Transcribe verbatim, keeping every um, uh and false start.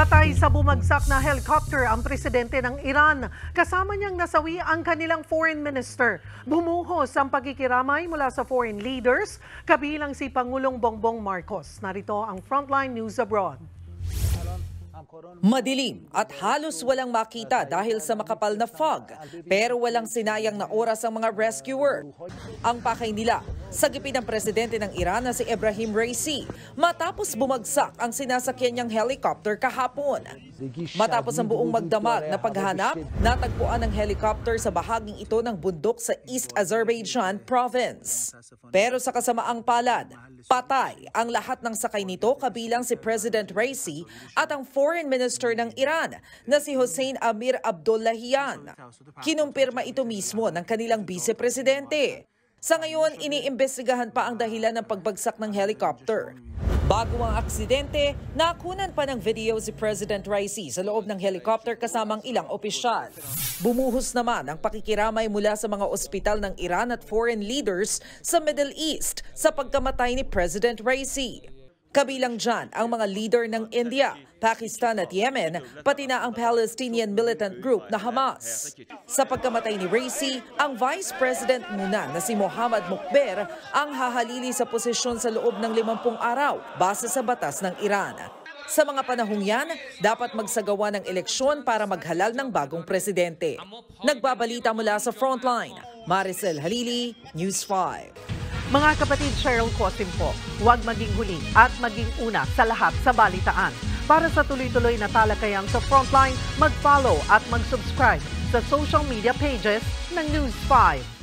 Patay sa bumagsak na helicopter ang presidente ng Iran. Kasama niyang nasawi ang kanilang foreign minister. Bumuhos ang pagkikiramay mula sa foreign leaders, kabilang si Pangulong Bongbong Marcos. Narito ang Frontline News Abroad. Madilim at halos walang makita dahil sa makapal na fog, pero walang sinayang na oras ang mga rescuer. Ang pakay nila, sagipin ng presidente ng Iran na si Ebrahim Raisi matapos bumagsak ang sinasakyan niyang helicopter kahapon. Matapos ang buong magdamag na paghanap, natagpuan ang helicopter sa bahaging ito ng bundok sa East Azerbaijan province. Pero sa kasamaang palad, patay ang lahat ng sakay nito kabilang si President Raisi at ang Foreign Minister ng Iran na si Hossein Amir Abdollahian. Kinumpirma ito mismo ng kanilang vice-presidente. Sa ngayon, iniimbestigahan pa ang dahilan ng pagbagsak ng helicopter. Bago ang aksidente, nakunan pa ng video si President Raisi sa loob ng helicopter kasamang ilang opisyal. Bumuhos naman ang pakikiramay mula sa mga ospital ng Iran at foreign leaders sa Middle East sa pagkamatay ni President Raisi. Kabilang dyan ang mga leader ng India, Pakistan at Yemen, pati na ang Palestinian militant group na Hamas. Sa pagkamatay ni Raisi, ang Vice President muna na si Mohammad Mukber ang hahalili sa posisyon sa loob ng limampung araw base sa batas ng Iran. Sa mga panahong yan, dapat magsagawa ng eleksyon para maghalal ng bagong presidente. Nagbabalita mula sa Frontline, Maricel Halili, News five. Mga kapatid, Cheryl Cosim po, huwag maging huli at maging una sa lahat sa balitaan. Para sa tuloy-tuloy na talakayan sa Frontline, mag-follow at mag-subscribe sa social media pages ng News five.